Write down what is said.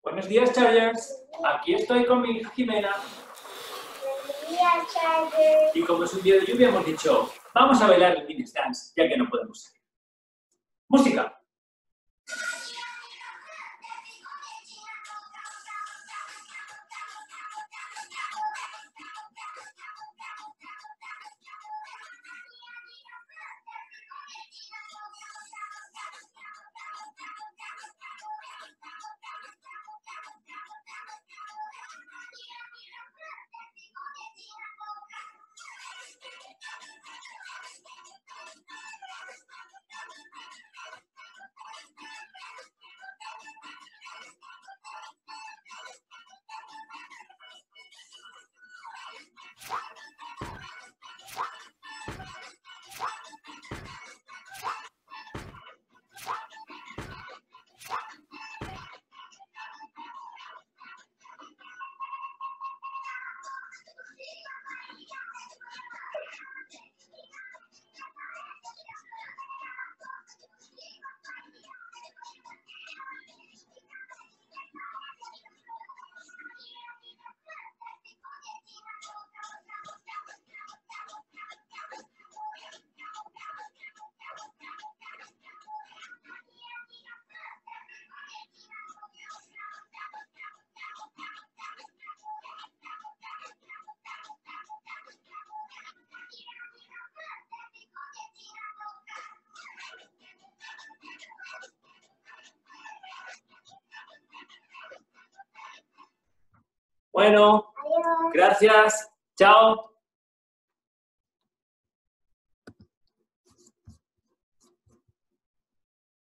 Buenos días, Chargers. Aquí estoy con mi hija Jimena. Buenos días, Chargers. Y como es un día de lluvia, hemos dicho, vamos a bailar el Phoenix Dance, ya que no podemos salir. ¡Música! Bueno, Adiós. gracias. Chao.